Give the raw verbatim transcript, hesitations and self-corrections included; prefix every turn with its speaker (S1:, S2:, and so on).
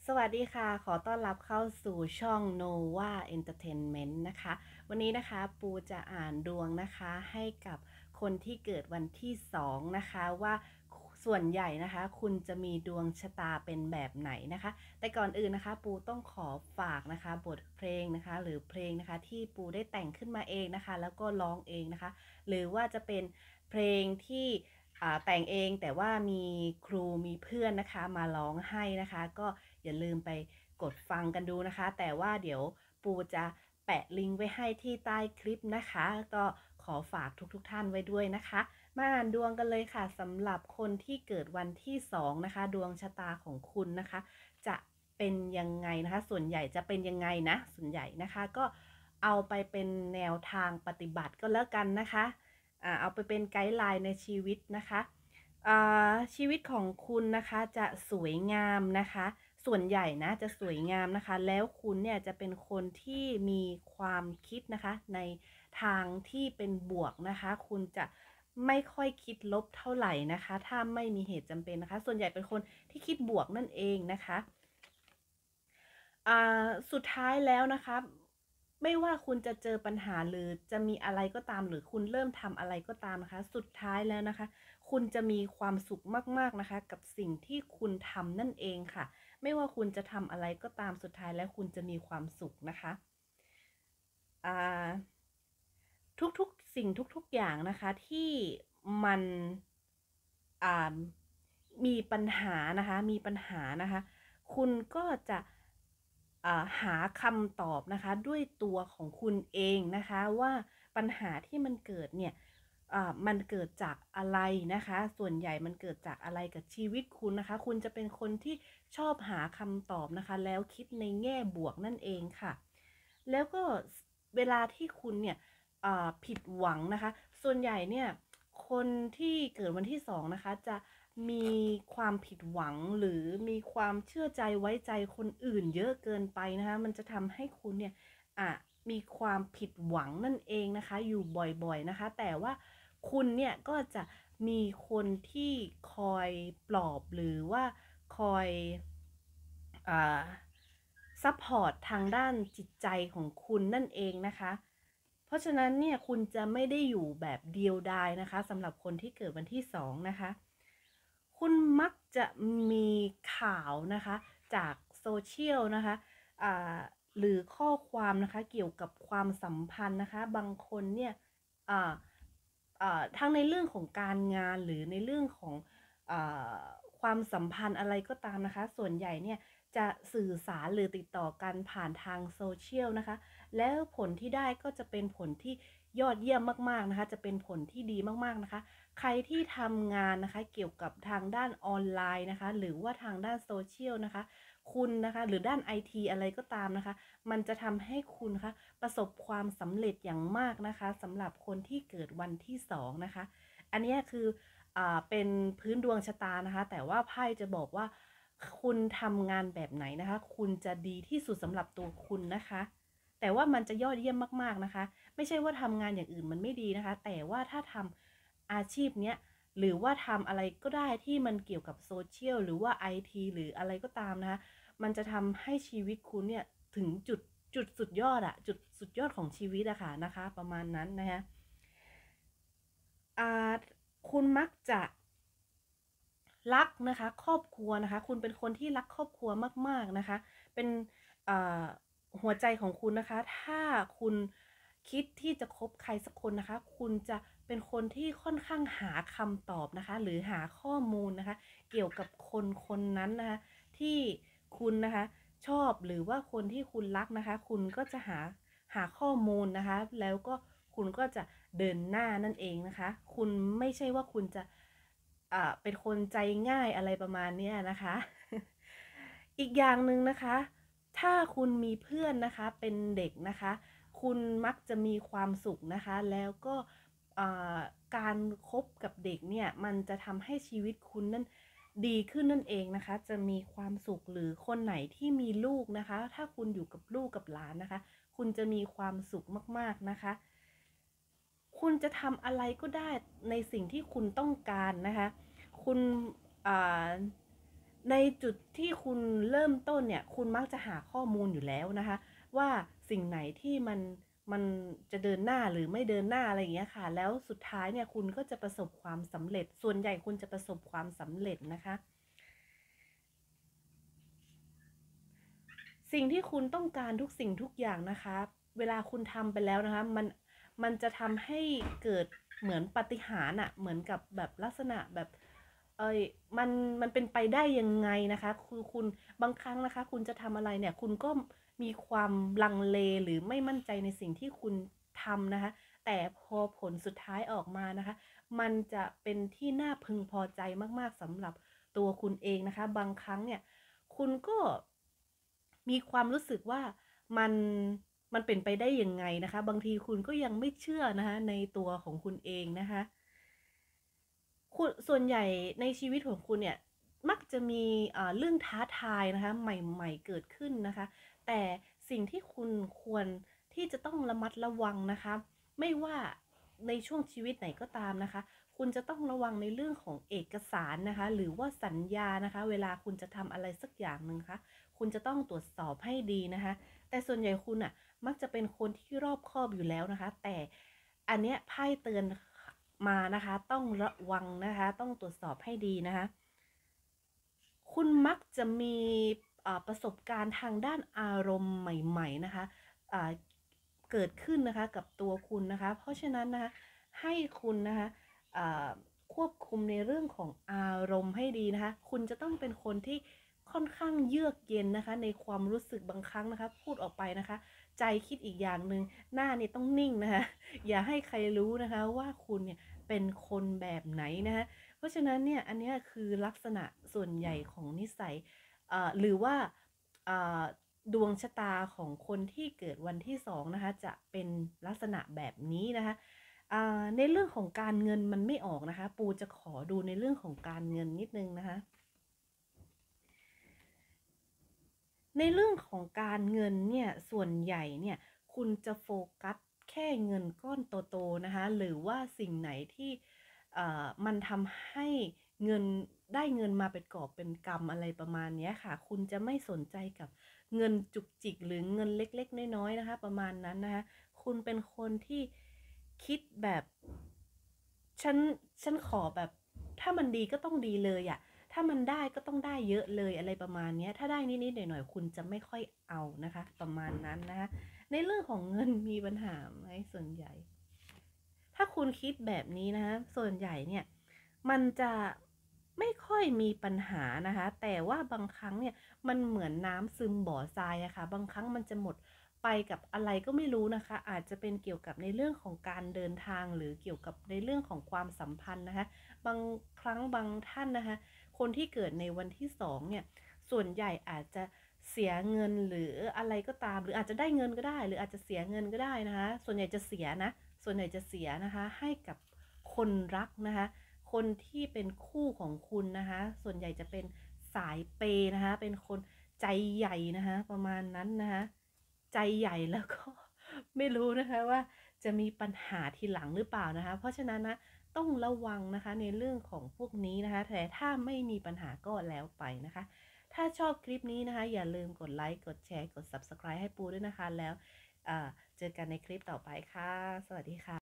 S1: สวัสดีค่ะ ขอต้อนรับเข้าสู่ช่อง Nova Entertainment นะคะ วันนี้นะคะปูจะอ่านดวงนะคะให้กับคนที่เกิดวันที่สองนะคะว่าส่วนใหญ่นะคะคุณจะมีดวงชะตาเป็นแบบไหนนะคะ แต่ก่อนอื่นนะคะปูต้องขอฝากนะคะบทเพลงนะคะหรือเพลงนะคะที่ปูได้แต่งขึ้นมาเองนะคะแล้วก็ร้องเองนะคะหรือว่าจะเป็นเพลงที่แต่งเองแต่ว่ามีครูมีเพื่อนนะคะมาร้องให้นะคะก็อย่าลืมไปกดฟังกันดูนะคะแต่ว่าเดี๋ยวปูจะแปะลิงก์ไว้ให้ที่ใต้คลิปนะคะก็ขอฝากทุกๆทท่านไว้ด้วยนะคะมาอ่านดวงกันเลยค่ะสำหรับคนที่เกิดวันที่สองนะคะดวงชะตาของคุณนะคะจะเป็นยังไงนะคะส่วนใหญ่จะเป็นยังไงนะส่วนใหญ่นะคะก็เอาไปเป็นแนวทางปฏิบัติก็แล้วกันนะคะเอาไปเป็นไกด์ไลน์ในชีวิตนะคะชีวิตของคุณนะคะจะสวยงามนะคะส่วนใหญ่นะจะสวยงามนะคะแล้วคุณเนี่ยจะเป็นคนที่มีความคิดนะคะในทางที่เป็นบวกนะคะคุณจะไม่ค่อยคิดลบเท่าไหร่นะคะถ้าไม่มีเหตุจำเป็นนะคะส่วนใหญ่เป็นคนที่คิดบวกนั่นเองนะคะสุดท้ายแล้วนะคะไม่ว่าคุณจะเจอปัญหาหรือจะมีอะไรก็ตามหรือคุณเริ่มทำอะไรก็ตามนะคะสุดท้ายแล้วนะคะคุณจะมีความสุขมากๆนะคะกับสิ่งที่คุณทำนั่นเองค่ะไม่ว่าคุณจะทำอะไรก็ตามสุดท้ายแล้วคุณจะมีความสุขนะคะทุกๆสิ่งทุกๆอย่างนะคะที่มันมีปัญหานะคะมีปัญหานะคะคุณก็จะหาคำตอบนะคะด้วยตัวของคุณเองนะคะว่าปัญหาที่มันเกิดเนี่ยมันเกิดจากอะไรนะคะส่วนใหญ่มันเกิดจากอะไรกับชีวิตคุณนะคะคุณจะเป็นคนที่ชอบหาคำตอบนะคะแล้วคิดในแง่บวกนั่นเองค่ะแล้วก็เวลาที่คุณเนี่ยผิดหวังนะคะส่วนใหญ่เนี่ยคนที่เกิดวันที่สองนะคะจะมีความผิดหวังหรือมีความเชื่อใจไว้ใจคนอื่นเยอะเกินไปนะคะมันจะทำให้คุณเนี่ยอ่ะมีความผิดหวังนั่นเองนะคะอยู่บ่อยๆนะคะแต่ว่าคุณเนี่ยก็จะมีคนที่คอยปลอบหรือว่าคอยอ่าซัพพอร์ตทางด้านจิตใจของคุณนั่นเองนะคะเพราะฉะนั้นเนี่ยคุณจะไม่ได้อยู่แบบเดียวดายนะคะสำหรับคนที่เกิดวันที่สองนะคะคุณมักจะมีข่าวนะคะจากโซเชียลนะคะหรือข้อความนะคะเกี่ยวกับความสัมพันธ์นะคะบางคนเนี่ยทั้งในเรื่องของการงานหรือในเรื่องของความสัมพันธ์อะไรก็ตามนะคะส่วนใหญ่เนี่ยจะสื่อสารหรือติดต่อกันผ่านทางโซเชียลนะคะแล้วผลที่ได้ก็จะเป็นผลที่ยอดเยี่ยมมากๆนะคะจะเป็นผลที่ดีมากๆนะคะใครที่ทำงานนะคะเกี่ยวกับทางด้านออนไลน์นะคะหรือว่าทางด้านโซเชียลนะคะคุณนะคะหรือด้าน ไอ ที อะไรก็ตามนะคะมันจะทำให้คุณนะคะประสบความสำเร็จอย่างมากนะคะสำหรับคนที่เกิดวันที่สองนะคะอันนี้คืออ่าเป็นพื้นดวงชะตานะคะแต่ว่าไพ่จะบอกว่าคุณทำงานแบบไหนนะคะคุณจะดีที่สุดสำหรับตัวคุณนะคะแต่ว่ามันจะยอดเยี่ยมมากๆนะคะไม่ใช่ว่าทำงานอย่างอื่นมันไม่ดีนะคะแต่ว่าถ้าทำอาชีพเนี้ยหรือว่าทำอะไรก็ได้ที่มันเกี่ยวกับโซเชียลหรือว่า ไอ ที หรืออะไรก็ตามนะคะมันจะทำให้ชีวิตคุณเนี่ยถึงจุดจุดสุดยอดอะจุดสุดยอดของชีวิตอะค่ะนะคะประมาณนั้นนะคะคุณมักจะรักนะคะครอบครัวนะคะคุณเป็นคนที่รักครอบครัวมากๆนะคะเป็นหัวใจของคุณนะคะถ้าคุณคิดที่จะคบใครสักคนนะคะคุณจะเป็นคนที่ค่อนข้างหาคำตอบนะคะหรือหาข้อมูลนะคะเกี่ยวกับคนคนนั้นนะคะที่คุณนะคะชอบหรือว่าคนที่คุณรักนะคะคุณก็จะหาหาข้อมูลนะคะแล้วก็คุณก็จะเดินหน้านั่นเองนะคะคุณไม่ใช่ว่าคุณจะเป็นคนใจง่ายอะไรประมาณนี้นะคะอีกอย่างหนึ่งนะคะถ้าคุณมีเพื่อนนะคะเป็นเด็กนะคะคุณมักจะมีความสุขนะคะแล้วก็การคบกับเด็กเนี่ยมันจะทำให้ชีวิตคุณนั้นดีขึ้นนั่นเองนะคะจะมีความสุขหรือคนไหนที่มีลูกนะคะถ้าคุณอยู่กับลูกกับหลานนะคะคุณจะมีความสุขมากๆนะคะคุณจะทำอะไรก็ได้ในสิ่งที่คุณต้องการนะคะคุณในจุดที่คุณเริ่มต้นเนี่ยคุณมักจะหาข้อมูลอยู่แล้วนะคะว่าสิ่งไหนที่มันมันจะเดินหน้าหรือไม่เดินหน้าอะไรอย่างเงี้ยค่ะแล้วสุดท้ายเนี่ยคุณก็จะประสบความสำเร็จส่วนใหญ่คุณจะประสบความสำเร็จนะคะสิ่งที่คุณต้องการทุกสิ่งทุกอย่างนะคะเวลาคุณทำไปแล้วนะคะมันมันจะทำให้เกิดเหมือนปาฏิหาริย์อะเหมือนกับแบบลักษณะแบบเอยมันมันเป็นไปได้ยังไงนะคะคือคุณบางครั้งนะคะคุณจะทำอะไรเนี่ยคุณก็มีความลังเลหรือไม่มั่นใจในสิ่งที่คุณทำนะคะแต่พอผลสุดท้ายออกมานะคะมันจะเป็นที่น่าพึงพอใจมากๆสำหรับตัวคุณเองนะคะบางครั้งเนี่ยคุณก็มีความรู้สึกว่ามันมันเป็นไปได้ยังไงนะคะบางทีคุณก็ยังไม่เชื่อนะคะในตัวของคุณเองนะคะคุณส่วนใหญ่ในชีวิตของคุณเนี่ยมักจะมีเรื่องท้าทายนะคะใหม่ๆเกิดขึ้นนะคะแต่สิ่งที่คุณควรที่จะต้องระมัดระวังนะคะไม่ว่าในช่วงชีวิตไหนก็ตามนะคะคุณจะต้องระวังในเรื่องของเอกสารนะคะหรือว่าสัญญานะคะเวลาคุณจะทำอะไรสักอย่างหนึ่งคะคุณจะต้องตรวจสอบให้ดีนะคะแต่ส่วนใหญ่คุณอะมักจะเป็นคนที่รอบคอบอยู่แล้วนะคะแต่อันเนี้ยไพ่เตือนมานะคะต้องระวังนะคะต้องตรวจสอบให้ดีนะคะคุณมักจะมีประสบการณ์ทางด้านอารมณ์ใหม่ๆนะคะเกิดขึ้นนะคะกับตัวคุณนะคะเพราะฉะนั้นนะคะให้คุณนะคะควบคุมในเรื่องของอารมณ์ให้ดีนะคะคุณจะต้องเป็นคนที่ค่อนข้างเยือกเย็นนะคะในความรู้สึกบางครั้งนะคะพูดออกไปนะคะใจคิดอีกอย่างหนึ่งหน้านี่ต้องนิ่งนะคะอย่าให้ใครรู้นะคะว่าคุณเนี่ยเป็นคนแบบไหนนะคะเพราะฉะนั้นเนี่ยอันนี้คือลักษณะส่วนใหญ่ของนิสัยหรือว่าดวงชะตาของคนที่เกิดวันที่สองนะคะจะเป็นลักษณะแบบนี้นะคะในเรื่องของการเงินมันไม่ออกนะคะปูจะขอดูในเรื่องของการเงินนิดนึงนะคะในเรื่องของการเงินเนี่ยส่วนใหญ่เนี่ยคุณจะโฟกัสแค่เงินก้อนโตๆนะคะหรือว่าสิ่งไหนที่มันทำให้เงินได้เงินมาเป็นกอบเป็นกำอะไรประมาณนี้ค่ะคุณจะไม่สนใจกับเงินจุกจิกหรือเงินเล็กๆน้อยๆนะคะประมาณนั้นนะคะคุณเป็นคนที่คิดแบบฉันฉันขอแบบถ้ามันดีก็ต้องดีเลยอะถ้ามันได้ก็ต้องได้เยอะเลยอะไรประมาณนี้ถ้าได้นิดๆหน่อยๆคุณจะไม่ค่อยเอานะคะประมาณนั้นนะคะในเรื่องของเงินมีปัญหาไหมส่วนใหญ่ถ้าคุณคิดแบบนี้นะคะส่วนใหญ่เนี่ยมันจะไม่ค่อยมีปัญหานะคะแต่ว่าบางครั้งเนี่ยมันเหมือนน้ำซึมบ่อทรายอะค่ะบางครั้งมันจะหมดไปกับอะไรก็ไม่รู้นะคะอาจจะเป็นเกี่ยวกับในเรื่องของการเดินทางหรือเกี่ยวกับในเรื่องของความสัมพันธ์นะคะบางครั้งบางท่านนะคะคนที่เกิดในวันที่สองเนี่ยส่วนใหญ่อาจจะเสียเงินหรืออะไรก็ตามหรืออาจจะได้เงินก็ได้หรืออาจจะเสียเงินก็ได้นะคะส่วนใหญ่จะเสียนะส่วนใหญ่จะเสียนะคะให้กับคนรักนะคะคนที่เป็นคู่ของคุณนะคะส่วนใหญ่จะเป็นสายเปนะคะเป็นคนใจใหญ่นะคะประมาณนั้นนะคะใจใหญ่แล้วก็ไม่รู้นะคะว่าจะมีปัญหาทีหลังหรือเปล่านะคะเพราะฉะนั้นนะต้องระวังนะคะในเรื่องของพวกนี้นะคะแต่ถ้าไม่มีปัญหาก็แล้วไปนะคะถ้าชอบคลิปนี้นะคะอย่าลืมกดไลค์กดแชร์กด ซับสไครบ์ ให้ปูด้วยนะคะแล้วเจอกันในคลิปต่อไปค่ะสวัสดีค่ะ